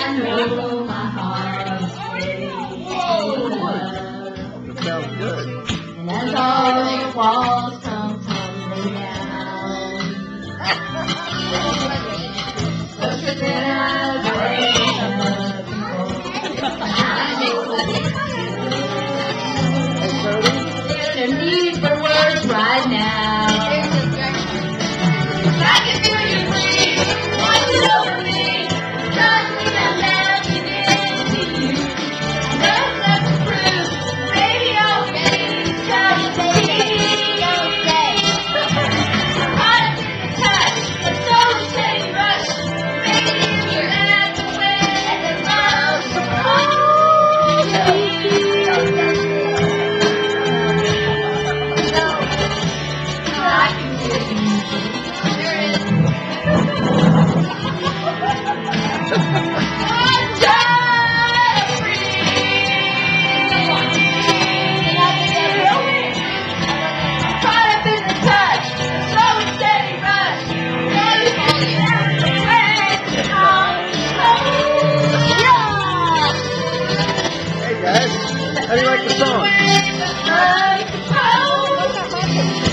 I know my heart is steady. It sounds good. And as all the walls come tumbling down, closer than I've ever before. I know there's a need for words right now. I can feel you breathe, watching over me, trust me that melting into you. There's left to prove, baby, okay, just be okay. Heart in the touch, the soul is steady rush, making you at the way and the love so I can feel you. Hey guys, how do you like the song?